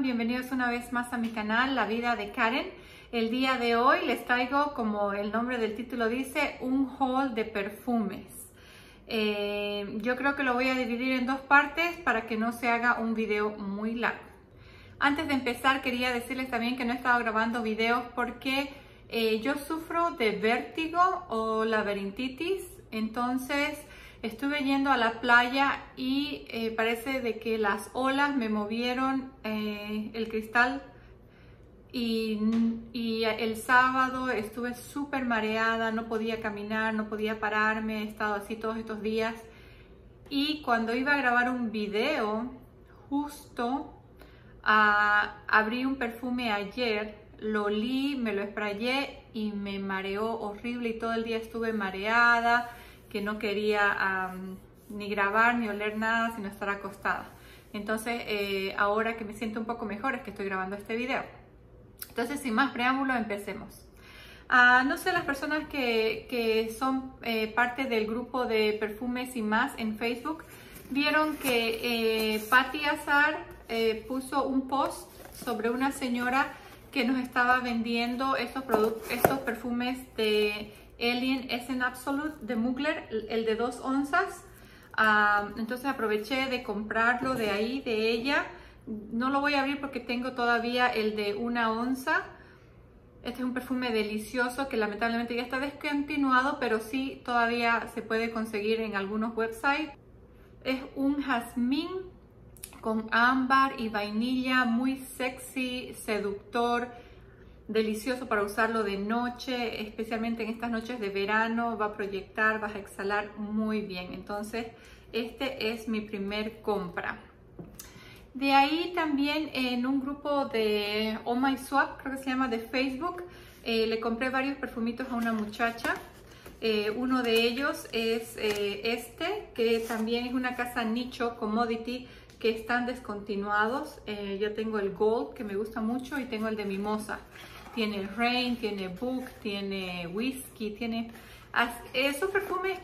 están? Bienvenidos una vez más a mi canal, La Vida de Karen. El día de hoy les traigo, como el nombre del título dice, un haul de perfumes. Yo creo que lo voy a dividir en dos partes para que no se haga un video muy largo. Antes de empezar quería decirles también que no he estado grabando videos porque yo sufro de vértigo o laberintitis, entonces estuve yendo a la playa y parece de que las olas me movieron el cristal y el sábado estuve súper mareada, no podía caminar, no podía pararme, he estado así todos estos días. Y cuando iba a grabar un video, justo abrí un perfume ayer, lo olí, me lo sprayé y me mareó horrible y todo el día estuve mareada, que no quería ni grabar ni oler nada sino estar acostada. Entonces ahora que me siento un poco mejor es que estoy grabando este video. Entonces sin más preámbulo empecemos. No sé, las personas que son parte del grupo de perfumes y más en Facebook vieron que Patti Azar puso un post sobre una señora que nos estaba vendiendo estos perfumes de Alien Essence Absolute de Mugler, el de 2 onzas. Entonces aproveché de comprarlo de ahí, de ella. No lo voy a abrir porque tengo todavía el de 1 onza. Este es un perfume delicioso que lamentablemente ya está descontinuado, pero sí todavía se puede conseguir en algunos websites. Es un jazmín con ámbar y vainilla, muy sexy, seductor, delicioso para usarlo de noche, especialmente en estas noches de verano. Va a proyectar, vas a exhalar muy bien. Entonces este es mi primer compra. De ahí también en un grupo de Oh My Swap, creo que se llama, de Facebook, le compré varios perfumitos a una muchacha. Uno de ellos es este, que también es una casa nicho commodity, que están descontinuados. Yo tengo el Gold, que me gusta mucho, y tengo el de Mimosa. Tiene Rain, tiene Book, tiene Whiskey, tiene esos perfumes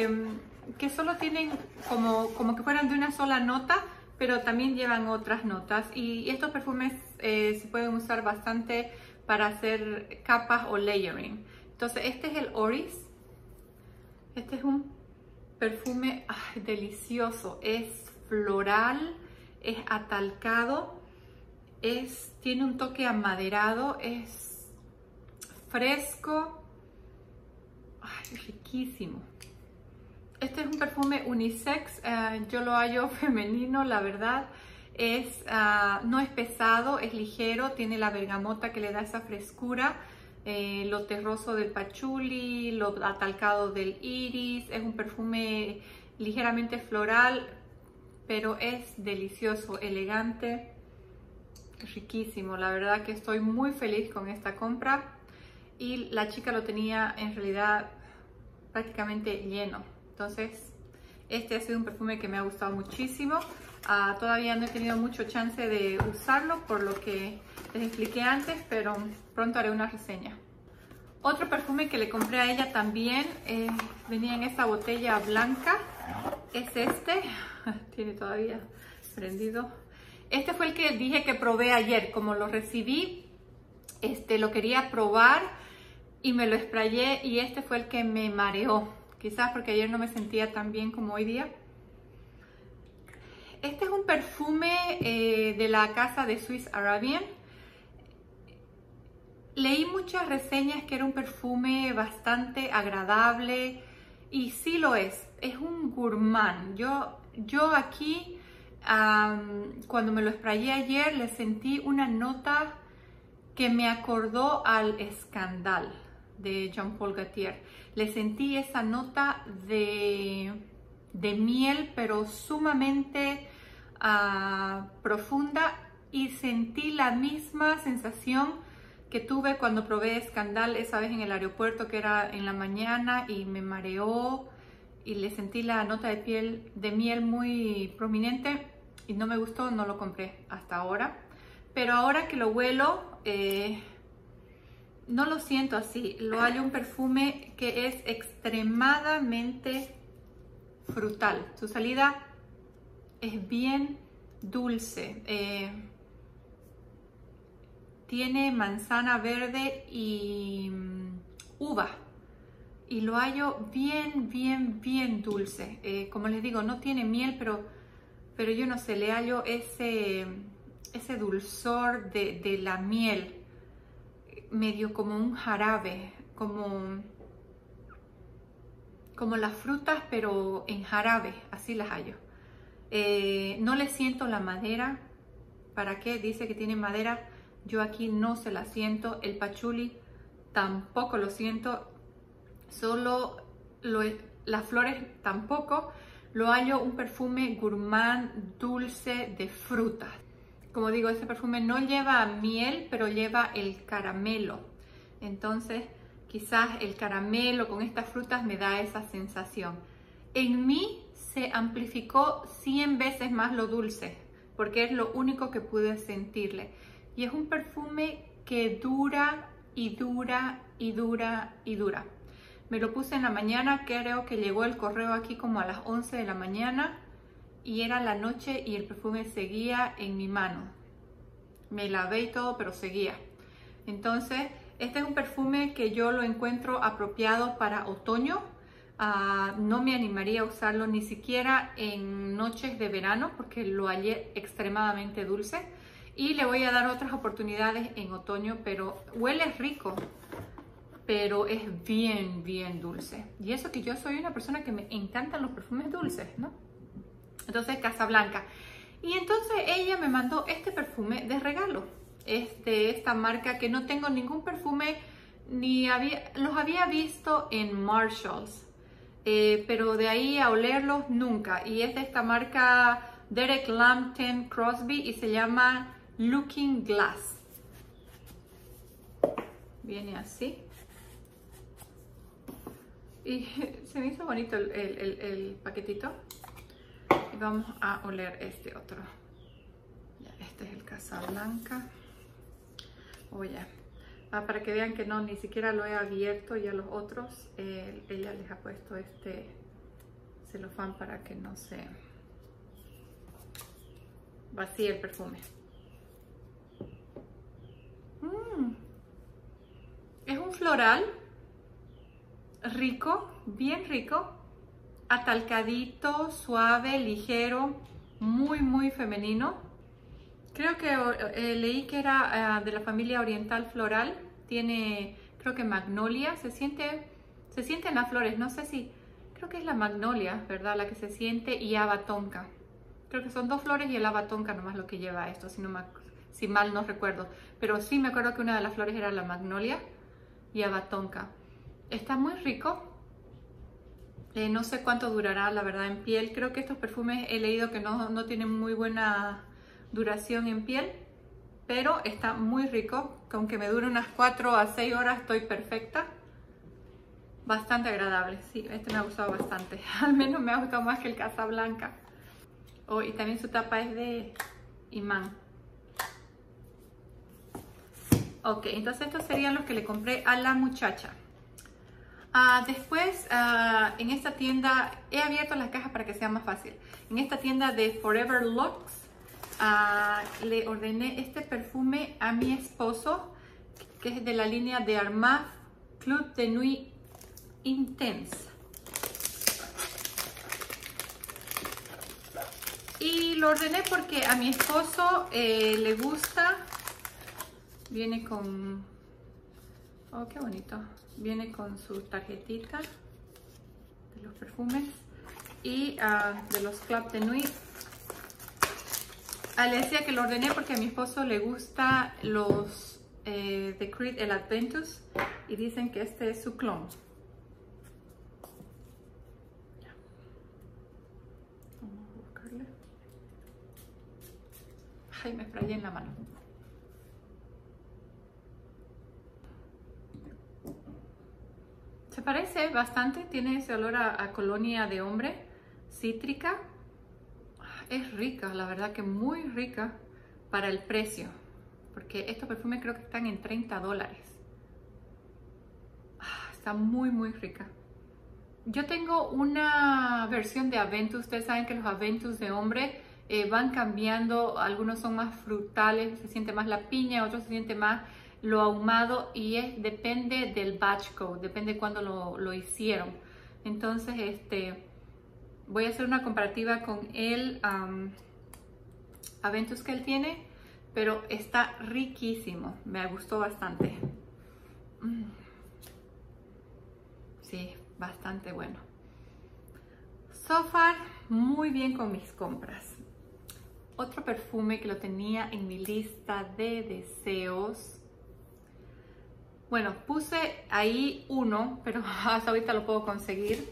que solo tienen como que fueran de una sola nota, pero también llevan otras notas. Y estos perfumes se pueden usar bastante para hacer capas o layering. Entonces este es el Oris. Este es un perfume delicioso. Es floral, es atalcado, tiene un toque amaderado, es fresco, riquísimo. Este es un perfume unisex, yo lo hallo femenino, la verdad. No es pesado, es ligero, tiene la bergamota que le da esa frescura, lo terroso del pachuli, lo atalcado del iris. Es un perfume ligeramente floral, pero es delicioso, elegante, riquísimo. La verdad que estoy muy feliz con esta compra, y la chica lo tenía en realidad prácticamente lleno. Entonces este ha sido un perfume que me ha gustado muchísimo. Todavía no he tenido mucho chance de usarlo por lo que les expliqué antes, pero pronto haré una reseña. Otro perfume que le compré a ella también venía en esta botella blanca, es este. Tiene todavía prendido. Este fue el que dije que probé ayer. Como lo recibí, lo quería probar y me lo sprayé, y este fue el que me mareó. Quizás porque ayer no me sentía tan bien como hoy día. Este es un perfume de la casa de Swiss Arabian. Leí muchas reseñas que era un perfume bastante agradable, y sí lo es. Es un gourmand. Yo aquí, cuando me lo sprayé ayer, le sentí una nota que me acordó al Scandal de Jean Paul Gaultier. Le sentí esa nota de miel, pero sumamente profunda, y sentí la misma sensación que tuve cuando probé Scandal esa vez en el aeropuerto, que era en la mañana y me mareó, y le sentí la nota de miel muy prominente y no me gustó, no lo compré hasta ahora. Pero ahora que lo huelo, no lo siento así. Lo hallo un perfume que es extremadamente frutal. Su salida es bien dulce. tiene manzana verde y uva. Y lo hallo bien, bien, bien dulce. Como les digo, no tiene miel, pero yo no sé, le hallo ese dulzor de la miel, medio como un jarabe, como las frutas, pero en jarabe, así las hallo. No le siento la madera. ¿Para qué? Dice que tiene madera. Yo aquí no se la siento. El pachuli tampoco lo siento. Solo las flores tampoco. Lo hallo un perfume gourmand dulce de frutas. Como digo, ese perfume no lleva miel, pero lleva el caramelo. Entonces, quizás el caramelo con estas frutas me da esa sensación. En mí se amplificó 100 veces más lo dulce, porque es lo único que pude sentirle. Y es un perfume que dura y dura y dura y dura. Me lo puse en la mañana, creo que llegó el correo aquí como a las 11 de la mañana y era la noche y el perfume seguía en mi mano. Me lavé y todo, pero seguía. Entonces, este es un perfume que yo lo encuentro apropiado para otoño. No me animaría a usarlo ni siquiera en noches de verano porque lo hallé extremadamente dulce. Y le voy a dar otras oportunidades en otoño, pero huele rico, pero es bien, bien dulce. Y eso que yo soy una persona que me encantan los perfumes dulces, ¿no? Entonces, Casablanca. Y entonces ella me mandó este perfume de regalo. Esta marca que no tengo ningún perfume, los había visto en Marshalls, pero de ahí a olerlos nunca. Y es de esta marca Derek Lambton Crosby y se llama Looking Glass. Viene así. Y se me hizo bonito el paquetito. Y vamos a oler este otro. Ya, este es el Casablanca. Oye, para que vean que no, ni siquiera lo he abierto. Ya los otros, ella les ha puesto este celofán para que no se vacíe el perfume. Es un floral rico, bien rico, atalcadito, suave, ligero, muy, muy femenino. Creo que leí que era de la familia oriental floral. Tiene, creo que magnolia. Se sienten las flores. No sé si, creo que es la magnolia, ¿verdad? La que se siente, y haba tonka. Creo que son dos flores y el haba tonka nomás lo que lleva esto, si mal no recuerdo. Pero sí me acuerdo que una de las flores era la magnolia y haba tonka. Está muy rico. No sé cuánto durará, la verdad, en piel. Creo que estos perfumes he leído que no tienen muy buena duración en piel, pero está muy rico. Con que me dure unas 4 a 6 horas estoy perfecta. Bastante agradable. Sí, este me ha gustado bastante. Al menos me ha gustado más que el Casablanca. Oh, y también su tapa es de imán. Ok, entonces estos serían los que le compré a la muchacha. Después, en esta tienda, he abierto las cajas para que sea más fácil. En esta tienda de Forever Looks, le ordené este perfume a mi esposo, que es de la línea de Armaf Club de Nuit Intense. Y lo ordené porque a mi esposo le gusta. Viene con... oh, qué bonito. Viene con su tarjetita de los perfumes y de los Club de Nuit. Le decía que lo ordené porque a mi esposo le gusta los de Creed, el Adventus, y dicen que este es su clon. Vamos a buscarle. Ay, me sprayé en la mano. Se parece bastante, tiene ese olor a colonia de hombre, cítrica. Es rica, la verdad que muy rica para el precio, porque estos perfumes creo que están en $30. Está muy, muy rica. Yo tengo una versión de Aventus. Ustedes saben que los Aventus de hombre van cambiando, algunos son más frutales, se siente más la piña, otros se siente más lo ahumado y depende del batch code, depende de cuándo lo hicieron. Entonces voy a hacer una comparativa con el Aventus que él tiene, pero está riquísimo, me gustó bastante. Sí, bastante bueno. So far, muy bien con mis compras. Otro perfume que lo tenía en mi lista de deseos. Bueno, puse ahí uno, pero hasta ahorita lo puedo conseguir.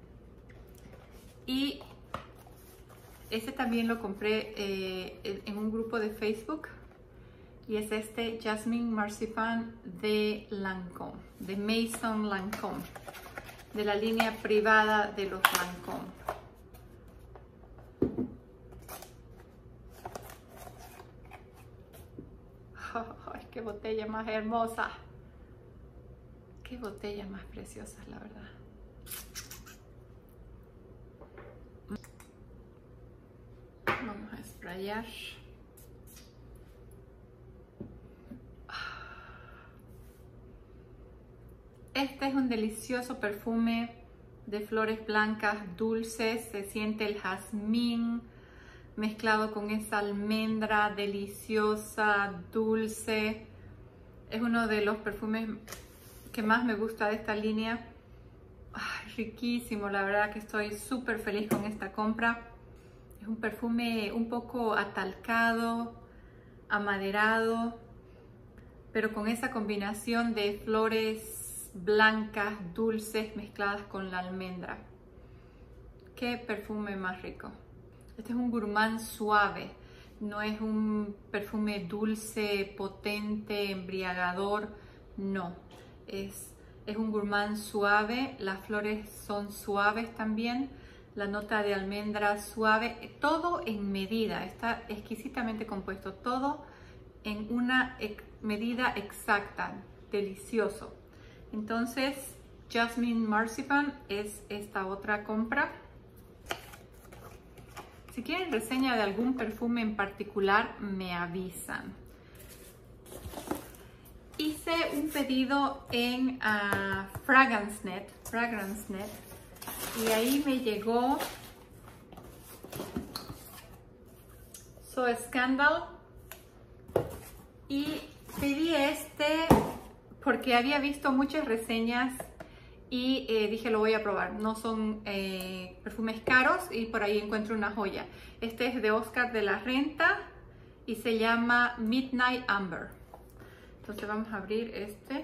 Y ese también lo compré en un grupo de Facebook. Y es este Jasmine Marzipan de Lancôme, de Maison Lancôme, de la línea privada de los Lancôme. ¡Ay, qué botella más hermosa! ¡Qué botella más preciosa, la verdad! Vamos a sprayar. Este es un delicioso perfume de flores blancas dulces. Se siente el jazmín mezclado con esa almendra deliciosa, dulce. Es uno de los perfumes que más me gusta de esta línea. Ay, riquísimo, la verdad que estoy súper feliz con esta compra. Es un perfume un poco atalcado, amaderado, pero con esa combinación de flores blancas, dulces, mezcladas con la almendra. Qué perfume más rico. Este es un gourmand suave, no es un perfume dulce, potente, embriagador, no. Es un gourmand suave, las flores son suaves también, la nota de almendra suave, todo en medida, está exquisitamente compuesto, todo en una medida exacta, delicioso. Entonces, Jasmine Marzipan es esta otra compra. Si quieren reseña de algún perfume en particular, me avisan. Hice un pedido en FragranceNet, y ahí me llegó So Scandal, y pedí este porque había visto muchas reseñas y dije lo voy a probar. No son perfumes caros y por ahí encuentro una joya. Este es de Oscar de la Renta y se llama Midnight Amber. Entonces vamos a abrir este.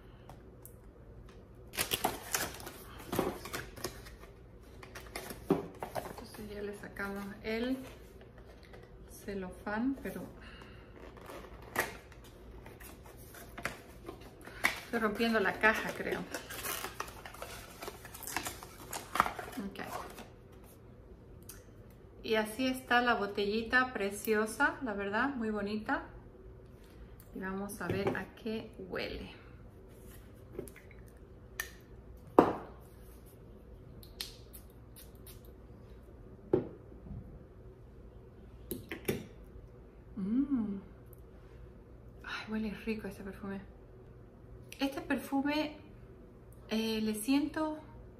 Entonces ya le sacamos el celofán, pero estoy rompiendo la caja, creo. Okay. Y así está la botellita, preciosa, la verdad, muy bonita. Y vamos a ver a qué huele. Ay, huele rico este perfume. Este perfume le siento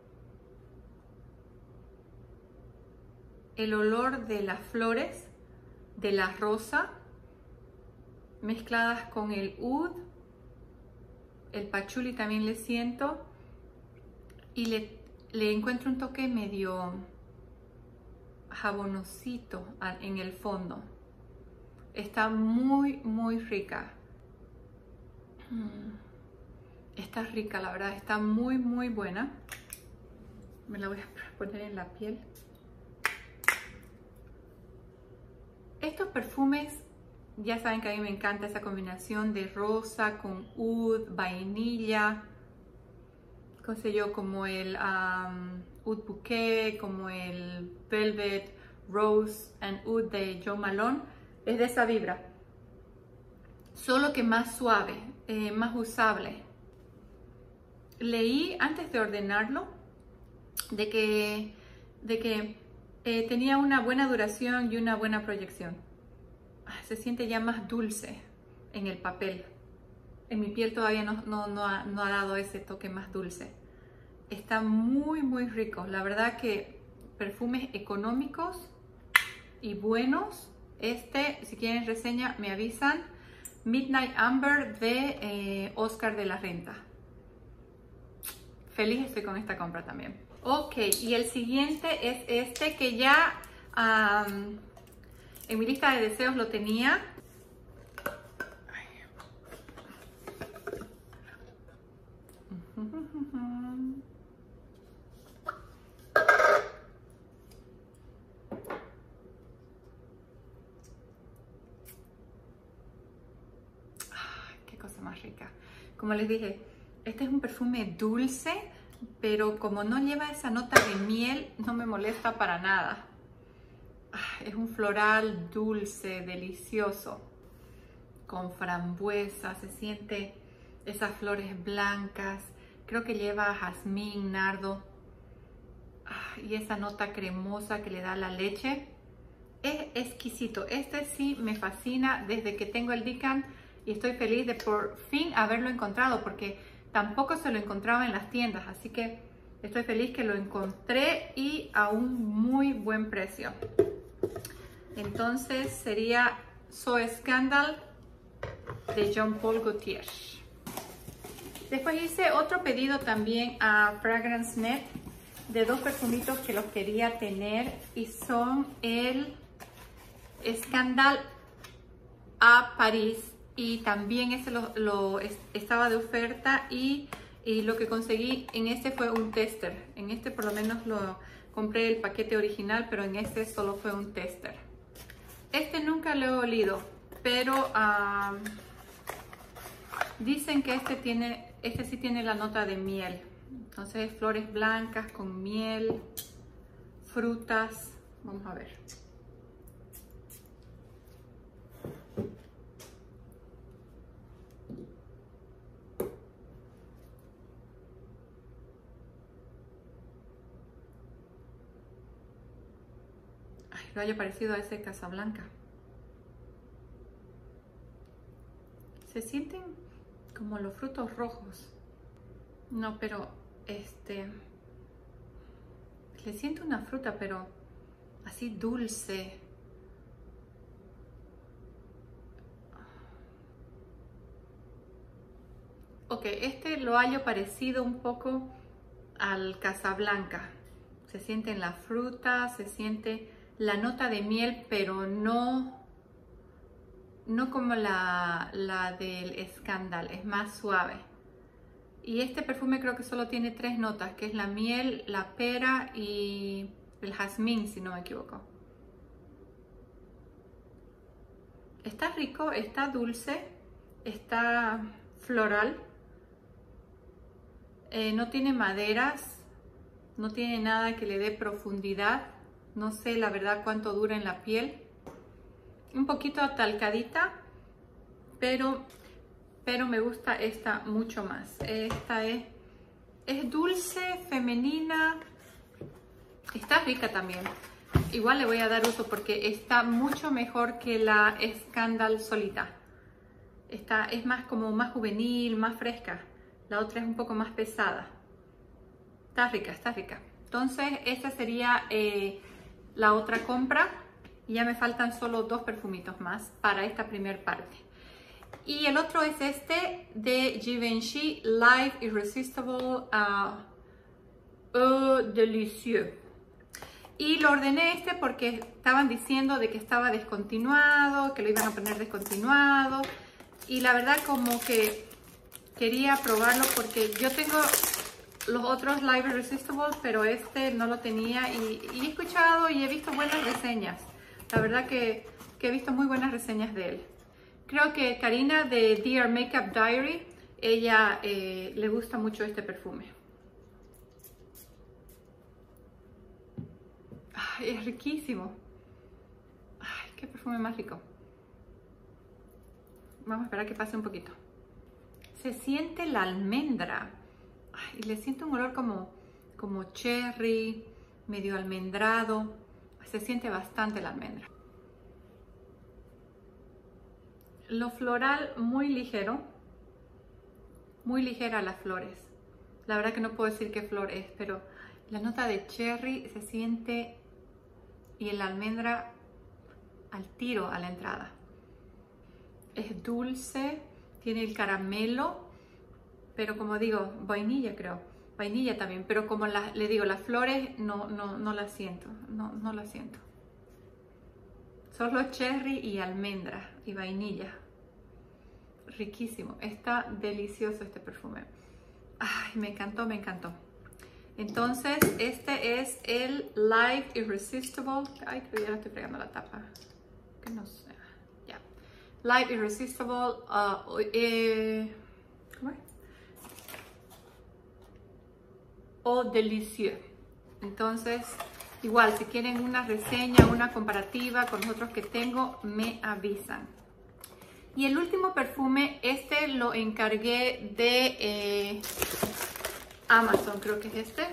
el olor de las flores, de la rosa, mezcladas con el oud, el patchouli también le siento, y le encuentro un toque medio jabonosito en el fondo. Está muy, muy rica. Está rica, la verdad, está muy, muy buena. Me la voy a poner en la piel. Estos perfumes, ya saben que a mí me encanta esa combinación de rosa con oud, vainilla, qué sé yo, como el Oud Bouquet, como el Velvet Rose and Oud de Jo Malone. Es de esa vibra, solo que más suave, más usable. Leí antes de ordenarlo de que tenía una buena duración y una buena proyección. Se siente ya más dulce en el papel. En mi piel todavía no ha dado ese toque más dulce. Está muy rico. La verdad que perfumes económicos y buenos. Si quieren reseña, me avisan. Midnight Amber de Oscar de la Renta. Feliz estoy con esta compra también. Ok, y el siguiente es este que ya en mi lista de deseos lo tenía. Qué cosa más rica. Como les dije, este es un perfume dulce, pero como no lleva esa nota de miel, no me molesta para nada. Es un floral dulce, delicioso, con frambuesa, se siente esas flores blancas. Creo que lleva jazmín, nardo, y esa nota cremosa que le da la leche. Es exquisito. Este sí me fascina desde que tengo el Dican y estoy feliz de por fin haberlo encontrado, porque tampoco se lo encontraba en las tiendas, así que estoy feliz que lo encontré y a un muy buen precio. Entonces sería So Scandal de Jean Paul Gaultier. Después hice otro pedido también a Fragrance Net de dos perfumitos que los quería tener, y son el Scandal a París, y también ese estaba de oferta, y lo que conseguí en este fue un tester. En este por lo menos lo compré el paquete original, pero en este solo fue un tester. Este nunca lo he olido, pero dicen que este sí tiene la nota de miel. Entonces flores blancas con miel, frutas. Vamos a ver. Lo haya parecido a ese Casablanca. Se sienten como los frutos rojos. No, pero le siento una fruta, pero así dulce. Ok, lo hallo parecido un poco al Casablanca. Se siente en la fruta, se siente la nota de miel, pero no como la del Scandal, es más suave. Y este perfume creo que solo tiene 3 notas, que es la miel, la pera y el jazmín, si no me equivoco. Está rico, está dulce, está floral. No tiene maderas, no tiene nada que le dé profundidad. No sé la verdad cuánto dura en la piel. Un poquito atalcadita, pero me gusta esta mucho más. Esta es dulce, femenina. Está rica también. Igual le voy a dar uso porque está mucho mejor que la Scandal solita. Esta es más juvenil, más fresca. La otra es un poco más pesada. Está rica, está rica. Entonces esta sería la otra compra. Y ya me faltan solo 2 perfumitos más para esta primera parte. Y el otro es este de Givenchy Live Irresistible Delicieux. Y lo ordené porque estaban diciendo de que estaba descontinuado, que lo iban a poner descontinuado. Y la verdad como que quería probarlo porque yo tengo los otros Live Irresistible, pero este no lo tenía. Y he escuchado y he visto buenas reseñas. La verdad que he visto muy buenas reseñas de él. Creo que Karina de Dear Makeup Diary, ella le gusta mucho este perfume. Ay, es riquísimo. Ay, qué perfume más rico. Vamos a esperar que pase un poquito. Se siente la almendra. Ay, y le siento un olor como cherry, medio almendrado. se siente bastante la almendra. Lo floral muy ligero, muy ligera las flores. La verdad que no puedo decir qué flor es, pero la nota de cherry se siente y el almendra al tiro a la entrada. Es dulce, tiene el caramelo, pero como digo, vainilla creo, vainilla también, pero como le digo, las flores no las siento, no las siento. Solo cherry y almendra y vainilla. Riquísimo, está delicioso este perfume. Ay, me encantó, me encantó. Entonces, este es el Live Irresistible. Ay, creo que ya le estoy fregando la tapa. Que no sé. Ya. Live Irresistible. ¿Cómo es? Eau Delicieux. Entonces, igual, si quieren una reseña, una comparativa con los otros que tengo, me avisan. Y el último perfume, este lo encargué de Amazon, creo que es este.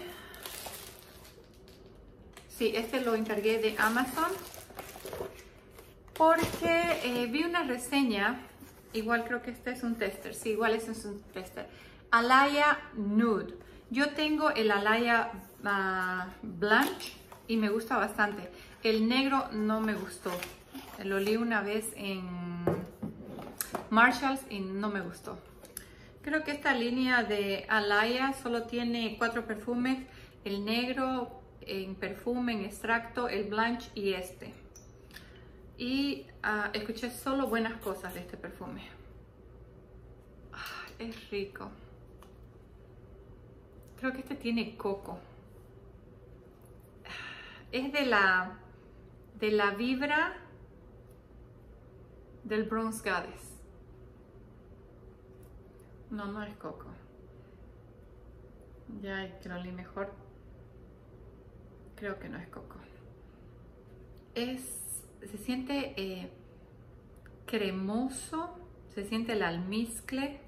Sí, este lo encargué de Amazon porque vi una reseña, igual creo que este es un tester, sí, igual este es un tester. Alaya Nude. Yo tengo el Alaya Blanche y me gusta bastante. El negro no me gustó. Lo olí una vez en Marshalls y no me gustó. Creo que esta línea de Alaya solo tiene 4 perfumes. El negro en perfume, en extracto, el Blanche y este. Y escuché solo buenas cosas de este perfume. Es rico. Creo que este tiene coco. Es de la vibra del Bronze Goddess. No es coco. Ya que lo olí mejor. Creo que no es coco. Se siente cremoso, se siente el almizcle,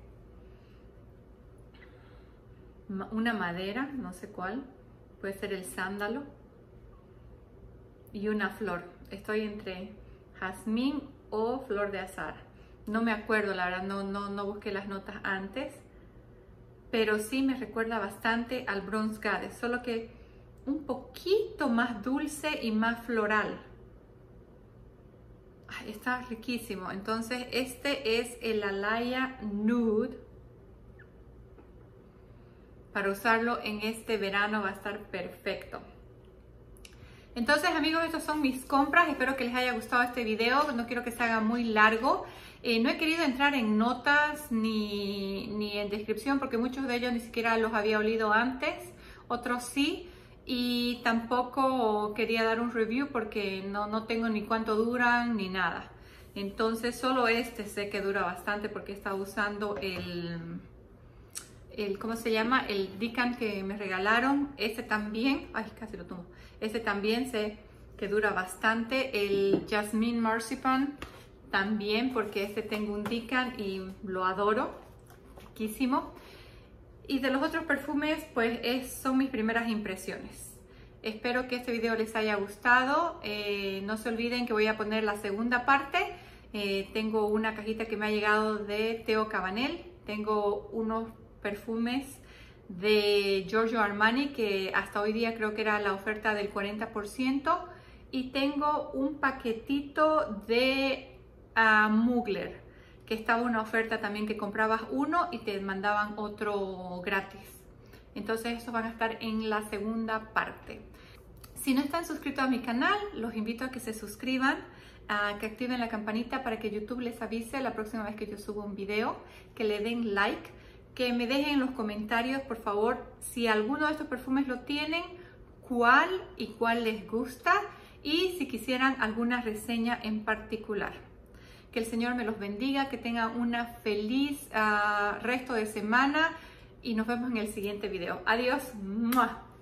una madera, no sé cuál, puede ser el sándalo y una flor. Estoy entre jazmín o flor de azahar. No me acuerdo, la verdad, no busqué las notas antes, pero sí me recuerda bastante al Bronze Goddess, solo que un poquito más dulce y más floral. Ay, está riquísimo. Entonces este es el Alaya Nude. Para usarlo en este verano va a estar perfecto. Entonces, amigos, estas son mis compras. Espero que les haya gustado este video. No quiero que se haga muy largo. No he querido entrar en notas ni en descripción porque muchos de ellos ni siquiera los había olido antes. Otros sí. Y tampoco quería dar un review porque no tengo ni cuánto duran ni nada. Entonces, solo este sé que dura bastante porque estaba usando ¿cómo se llama? El Dican que me regalaron. Este también, ay, casi lo tomo. Este también sé que dura bastante. El Jasmine Marzipan también, porque este tengo un Dican y lo adoro. Riquísimo. Y de los otros perfumes, pues son mis primeras impresiones. Espero que este video les haya gustado. No se olviden que voy a poner la segunda parte. Tengo una cajita que me ha llegado de Theo Cabanel. Tengo unos perfumes de Giorgio Armani que hasta hoy día creo que era la oferta del 40%. Y tengo un paquetito de Mugler, que estaba una oferta también que comprabas uno y te mandaban otro gratis. Entonces estos van a estar en la segunda parte. Si no están suscritos a mi canal, los invito a que se suscriban, a que activen la campanita para que YouTube les avise la próxima vez que yo suba un video, que le den like, que me dejen en los comentarios, por favor, si alguno de estos perfumes lo tienen, cuál y cuál les gusta y si quisieran alguna reseña en particular. Que el Señor me los bendiga, que tengan una feliz resto de semana y nos vemos en el siguiente video. Adiós. ¡Mua!